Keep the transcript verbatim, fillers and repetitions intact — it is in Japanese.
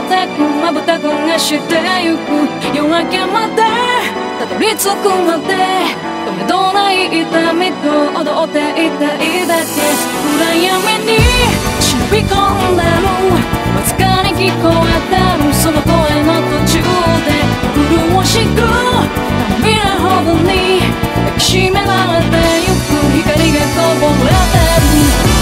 たくまぶたくがしてゆく夜明けまでたどり着くまで止めどない痛みと踊っていたいだけ暗闇に忍び込んでるわずかに聞こえてるその声の途中で潤しく涙ほどに抱きしめられてゆく光がこぼれてる